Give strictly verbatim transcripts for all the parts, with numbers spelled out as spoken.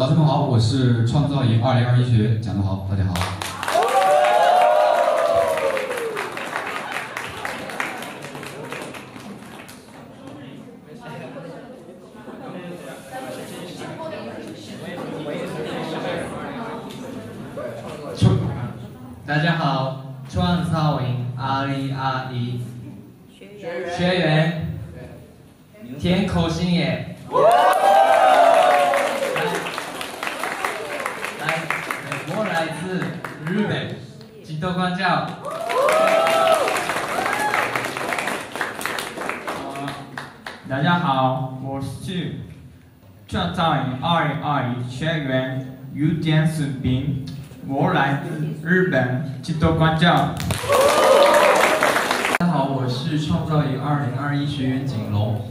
老师们好，我是创造营二零二一学员蒋德豪，大家好。 大家好，创造营二零二一学员田口星野。 我来自日本，基督关教。 大家好，我是创造营二零二一学员于建士斌，我来自日本基督关教。 大家好，我是创造营二零二一学员景龙。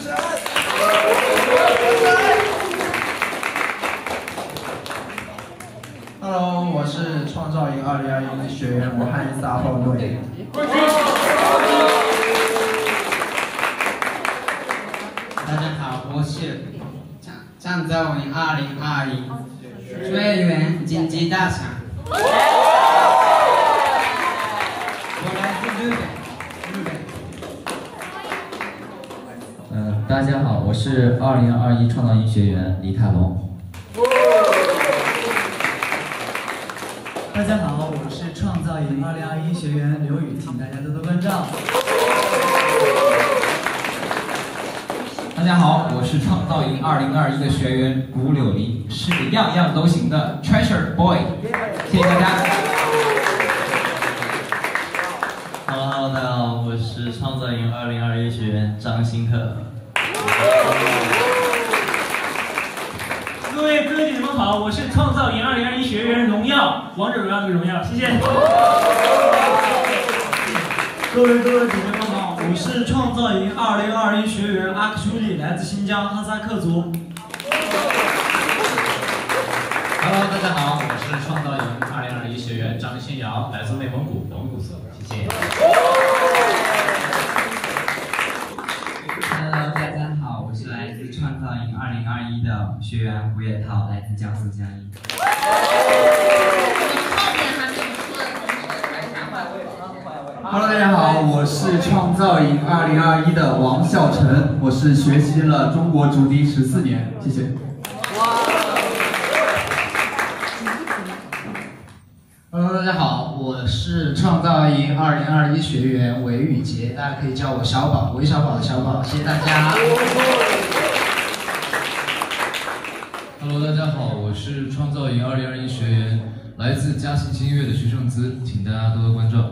Hello， 我是创造营二零二一学员武汉撒后卫。 大家好，我是创造营二零二一学员经济大厂。我来自日本，日本。呃，大家好，我是二零二一创造营学员李泰龙。 大家好，我是创造营二零二一学员刘宇，请大家多多关照。 大家好，我是创造营二零二一的学员古柳林，是个样样都行的 Treasure Boy， 谢谢大家。 Hello， 大家好，我是创造营二零二一学员张新特。 各位哥哥姐姐们好，我是创造营二零二一学员荣耀，王者荣耀那个荣耀，谢谢。各位哥哥姐姐们好，我是创造营二零二一学员阿克兄弟，来自新疆哈萨克族。 Hello， 大家好，我是创造营二零二一学员张新瑶，来自内蒙古蒙古族，谢谢。 Hello， 大家好，我是来自创造营二零二一的学员胡野涛，来自江苏江阴。 Hello， 大家好，我是创造营二零二一的王孝成，我是学习了中国竹笛十四年，谢谢。 Hello， 大家好，我是创造营二零二一学员韦宇杰，大家可以叫我小宝，韦小宝的小宝，谢谢大家。 Hello， 大家好，我是创造营二零二一学员，来自嘉兴新乐的徐胜姿，请大家多多关照。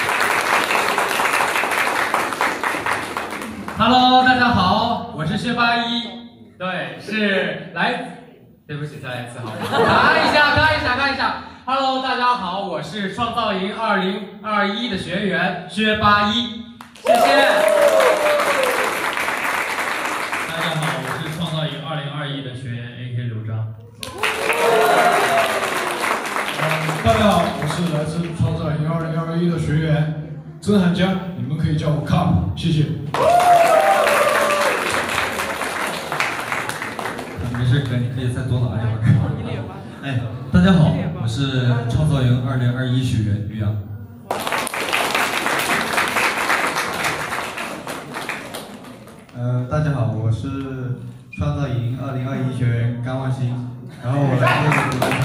Hello， 大家好，我是薛八一，对，是来，对不起，再来一次好吗？看一下，看一下，看一下。 Hello， 大家好，我是创造营二零二一的学员薛八一，谢谢。 大家好，我是创造营二零二一的学员 A K 刘章。 大家好，我是来自创造营二零二一的学员曾涵江，你们可以叫我 Cup， 谢谢。 没事哥，你可以再多拿一会儿。哎，大家好。 我是创造营二零二一学员于洋。 呃，大家好，我是创造营二零二一学员甘望星，然后我来自